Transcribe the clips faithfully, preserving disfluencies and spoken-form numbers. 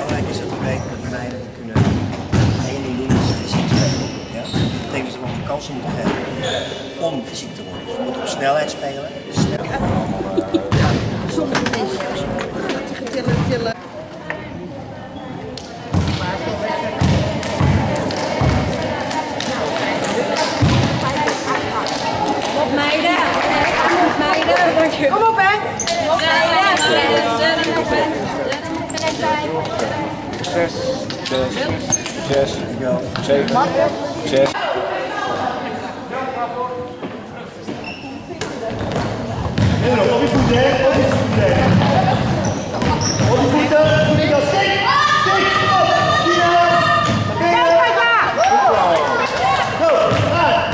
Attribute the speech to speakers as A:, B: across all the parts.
A: belangrijk is dat we weten dat meiden kunnen één ding doen, is fysiek spelen. Ja? Dat betekent dat ze gewoon een kans moeten geven om fysiek te worden. Dus we moeten op snelheid spelen. Snel.
B: Sommige mensen tillen, tillen.
C: Op meiden. Op meiden.
B: Kom op, hè.
C: Op meiden.
D: Zes, zes, zes, zeven, zes.
A: En op je voeten, hè? Op je voeten. Op je voeten. Doe ik dat. Stik! Stik! Op! Kijk, kijk maar! Go! Ga!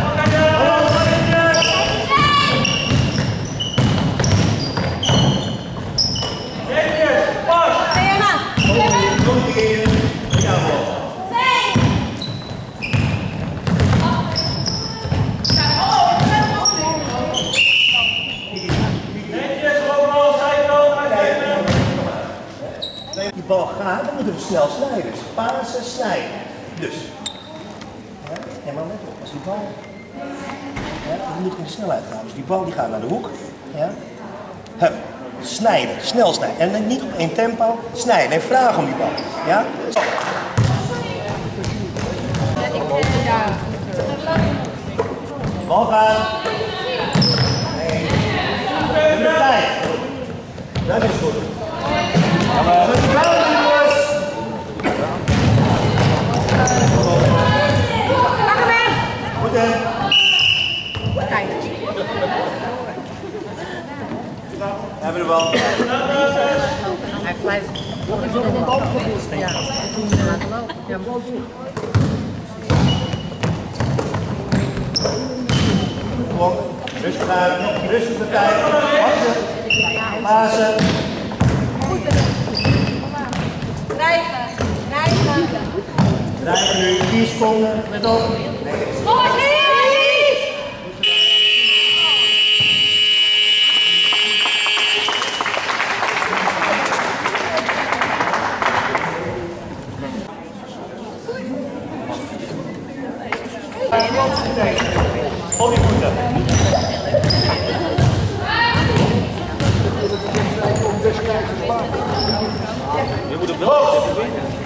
A: Die bal gaat, dan moeten we snel snijden. Dus pasen, snijden. Dus. Ja, en maar let op, als die bal. Ja, dan moet ik in de snelheid gaan. Dus die bal die gaat naar de hoek. Ja. Hup. Snijden, snel snijden. En niet op één tempo, snijden. En vraag om die bal. Ja? Zo. Bal gaan. Nee. En de tijd. Dat is goed. Ja, maar... Goed hè? We hebben de bal.
B: Hij blijft. Ja, toen ze laten lopen. Ja,
A: Kom, rustig uit, rustig de tijd. Wachten, pasen.
C: Drijven. Drijven.
A: Drijven nu, vier seconden, let op. Nee. Op je voeten.
D: Je moet hem wel zetten.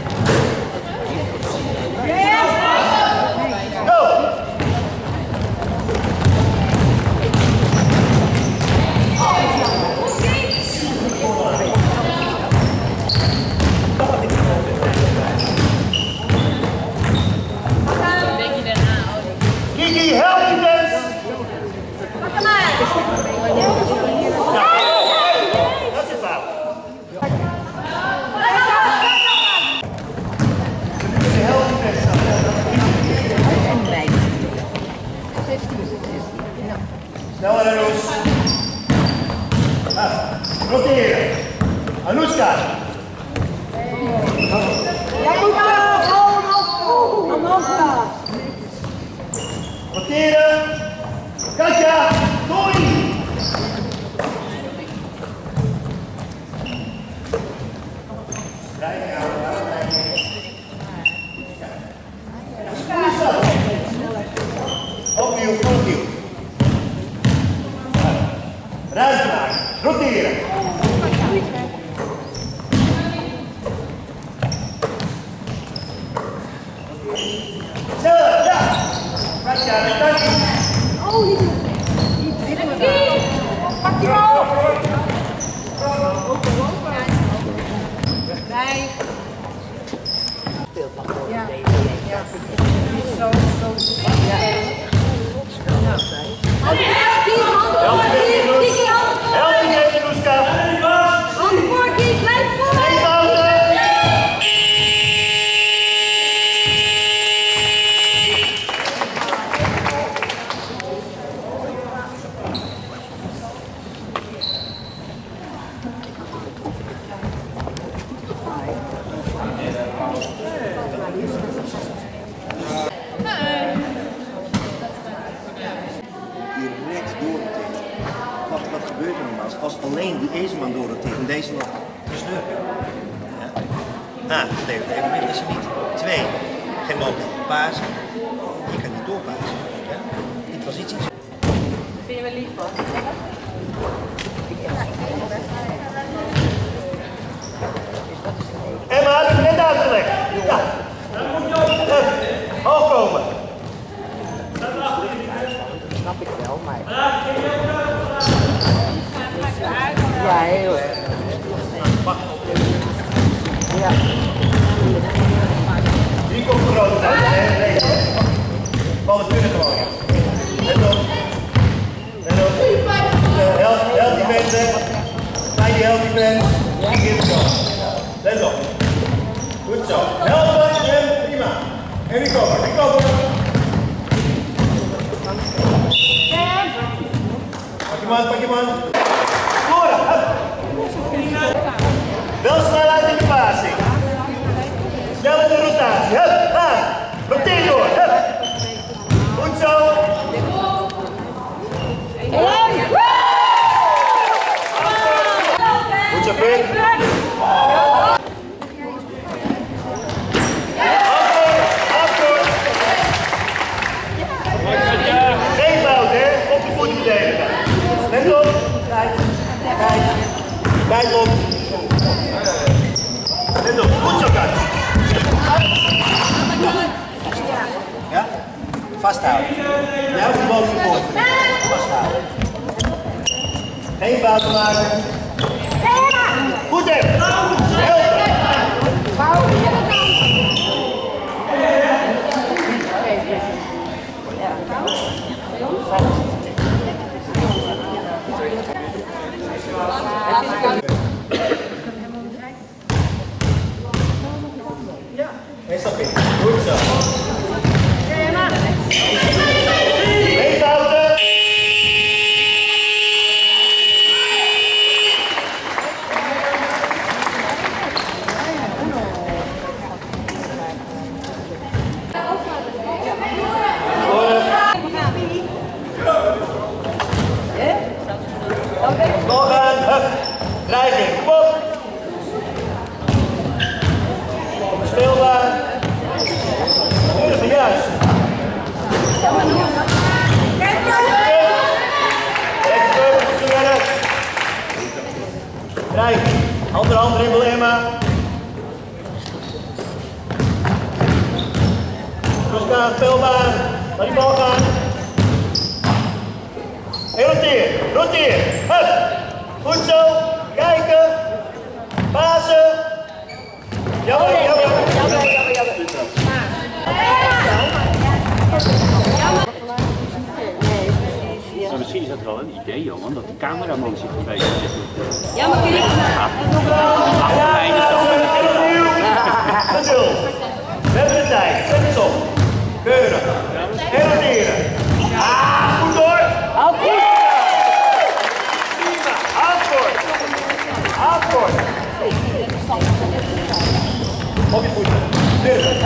A: Go! Kiki, help je mensen!
C: Pak hem aan.
A: Dat is het fout. Sneller Anoes. Roteren. Anouska.
B: jij moet
A: Roteren. Katja. Doei. Rijden aan. Opnieuw, opnieuw. Ruimte maken. Roteren. Sneller, ja. Katja, met Katja.
B: Oh, niet. Pak die bal.
C: Drijf.
B: Ja, ja. Zo, zo. Ja.
C: Help je
A: Help je even, Noeska.
C: handen voor, Kiek. Blijf voor.
A: Direct doorroteren. Wat, wat gebeurt er normaal als alleen die Ezeman doorroteert en deze nog te snurken? Ja. A, verdedigd evenwicht is er niet. Twee, geen mogelijkheid om te pasen. Je kan niet doorpasen. Ja? Dit was iets.
C: Vind je me lief hoor?
A: Emma, heb je net uitgelegd? Ja. Hup. Hoog komen.
B: Dat snap ik wel, maar... Ja, heel erg. Ja.
A: Hier komt de grote uit. Nee, nee. Ballen kunnen gewoon. Let op. Let op. Help, help die mensen. Ga die help die mensen. Die geeft het gewoon. Let op. Goed zo. Helpen en prima. En die komen, die komen. Pak je man, pak je man. Scoren. Wel snelheid in de passing. Snel in de rotatie. Hup, ha. Roteer door. Hup. Goed zo. Goed zo, Pik. Afkort. Geen fout, hè. Op de voeten verdedigen. Let op. Tijd. Tijd. Tijd op. Let op. Goed zo, Kat. Ja? Vasthouden. Jij hoeft de bal niet voor. Vasthouden. Geen fouten maken. Goed, hè? Helpen. Een stap in. Goed zo. Geen fouten. Doorgaan. Hup. Dreiging. Kom op. Speelbaar. Keurig, juist. Dreiging. Andere hand dribbel, Emma. Rustig, speelbaar. Laat die bal gaan. En roteer, roteer. Hup. Goed zo. Kijken. Pasen. Jammer, jammer.
B: Jammer, jammer, jammer.
E: Maar misschien is dat wel een idee, Johan, dat de cameraman zich een beetje zit.
C: Ja, maar kun je
E: Achterlijnen zo.
A: Geduld. We hebben de tijd. Zet eens op. Keurig. En roteren. Ah, goed hoor.
B: Oké.
A: Prima. Afkort. Afkort. Op je voeten. Keurig.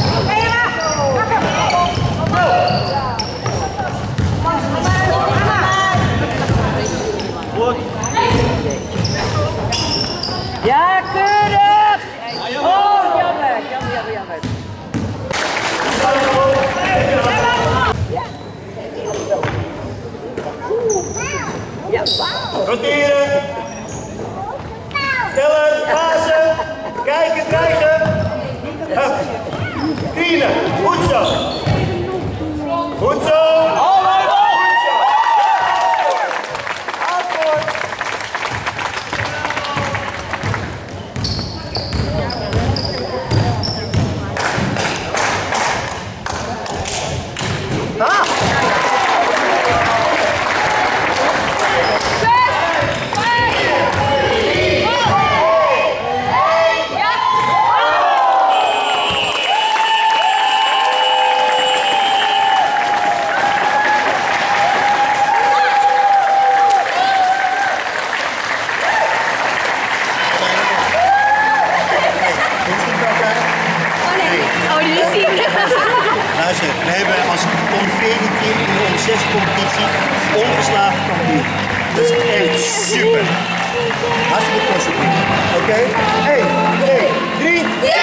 A: Goed.
B: Ja, keurig! Oh, jammer, jammer, jammer, jammer. Ja, wauw.
A: Roteren. Stellen, pasen. Kijken, krijgen. Hup. Krielen. Goed zo. Goed zo. Luister, we hebben als onder veertien team in de onder zes competitie ongeslagen kampioen. Dat is echt super. Hartstikke trots op je. Oké? één, twee, drie.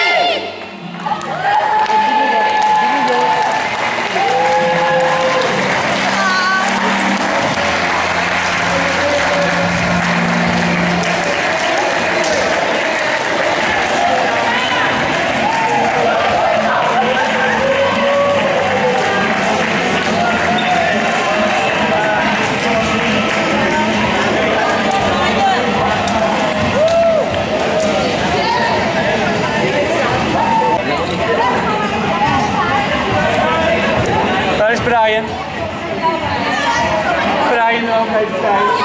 F: Brian. Brian ook even kijken.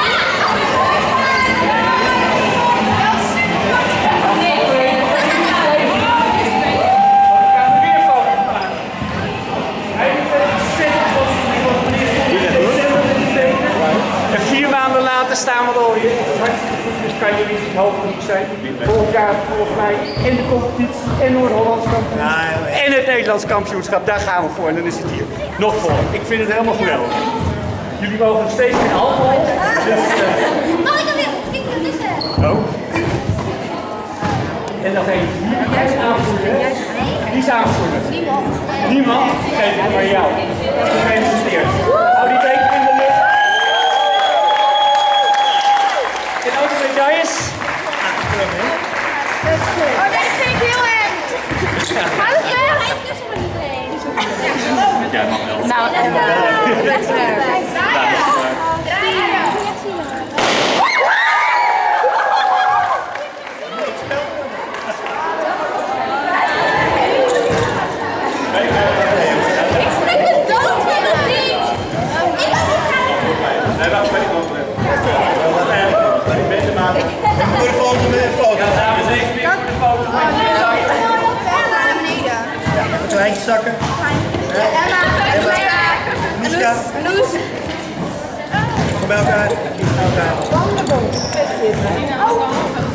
F: En vier maanden later staan we alweer. Dus kan je niet hoog genoeg zijn. Volgend jaar volgens mij in de competitie en Noord-Hollands kampioenschap en het Nederlands kampioenschap. Daar gaan we voor en dan is het hier nog voor. Ik vind het helemaal geweldig. Jullie mogen nog steeds geen alcohol. Dus, uh...
G: Mag ik alweer? Ik wil dit zeggen.
F: Oh. En nog één. Jij is aanvoerder. Wie is aanvoerder?
G: Niemand.
F: Niemand? Geef het maar jou. Gefeliciteerd. Hou die beker in de lucht. En ook de medailles.
G: Oh, deze vind ik heel erg. Ga het weg? Hij is tussen me niet heen.
E: Jij mag wel.
B: Nou, en best werk.
G: Ik schrik me dood van dat ding. Ik heb het gaan.
D: Nee, wacht, weet ik wel. Ik ben de maat.
A: Voor de foto met een foto.
F: Dames en heren, voor de foto.
G: Naar beneden.
A: Ja, even klein zakken.
G: Emma, Emma,
A: Miska.
G: Loes.
A: Kom bij elkaar. Bij elkaar.
G: Oh.